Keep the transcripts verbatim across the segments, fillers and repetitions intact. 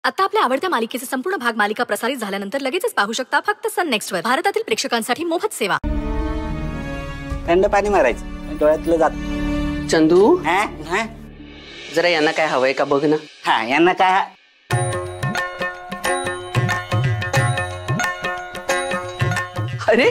आता आपल्या आवडत्या मालिकेचे संपूर्ण भाग मालिका प्रसारित झाल्यानंतर लगेचच पाहू शकता फक्त सन नेक्स्ट वर। भारतातील प्रेक्षकांसाठी मोफत सेवा। थंड पाणी मारायचं डोळ्यातलं जात। चंदू हा हा जरा यांना काय हवंय का बघ ना। हा यांना काय अरे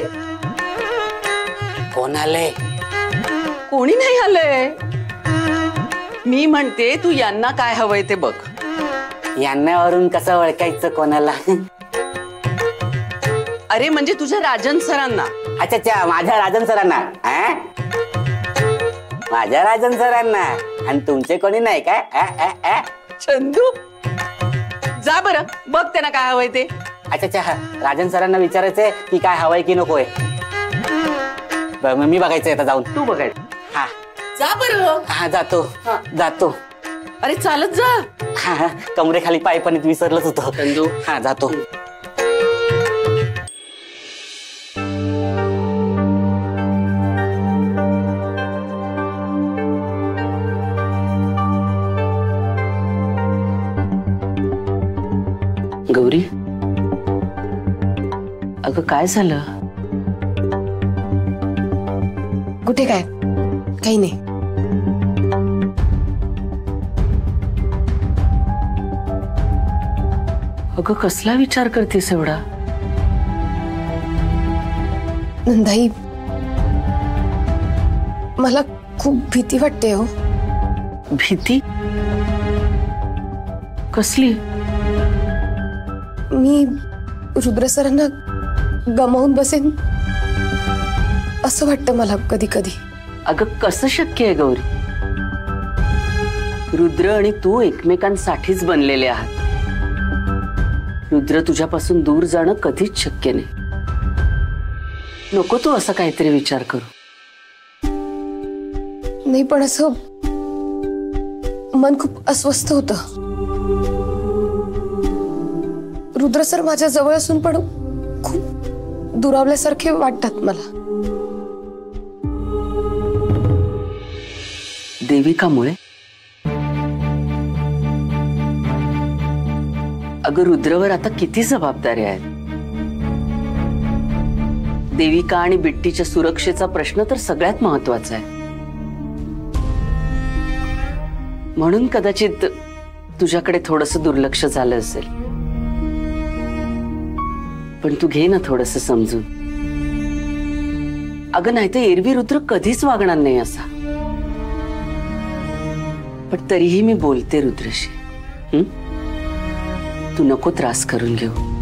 कोण आले? कोणी नाही आलंय। मी म्हणते तू यांना काय हवंय ते बघ। यांनावरून कसं ओळखायचं कोणाला? अरे म्हणजे तुझ्या राजन सरांना। अच्छा अच्छा माझ्या राजन सरांना। हा माझ्या राजन सरांना आणि तुमचे कोणी नाही काय? चंदू जा बरं बघ त्यांना काय हवंय ते। अच्छा अच्छा राजन सरांना विचारायचंय की काय हवंय की नकोय। मी बघायचंय आता जाऊन। तू बघायचं हा जा बरं। हा जातो जातो। अरे चालत जा। हा कमरे खाली पाय पण विसरलंच होतं चंदू। हा जातो। गौरी अगं काय झालं? कुठे काय? काही नाही। अगं कसला विचार करतेस एवढा? नंदाई मला खूप भीती वाटते हो। भीती कसली? मी रुद्र सरांना गमावून बसेन असं वाटतं मला कधी कधी। अगं कसं शक्य आहे गौरी? रुद्र आणि तू एकमेकांसाठीच बनलेले आहात। रुद्र तुझ्यापासून दूर जाणं कधीच शक्य नाही। नको तू असं काहीतरी विचार करू। नाही पण असं मन खूप अस्वस्थ होतं। रुद्र सर माझ्या जवळ असून पण खूप दुरावल्यासारखे वाटतात मला। देविकामुळे? अगं रुद्रवर आता किती जबाबदारी आहेत। देविका आणि बिट्टीच्या सुरक्षेचा प्रश्न तर सगळ्यात महत्वाचा आहे। म्हणून कदाचित तुझ्याकडे थोडंसं दुर्लक्ष झालं असेल। पण तू घे ना थोडंसं समजून। अगं नाही तर एरवी रुद्र कधीच वागणार नाही असा। पण तरीही मी बोलते रुद्रशी। हं? तू नको त्रास करून घेऊ।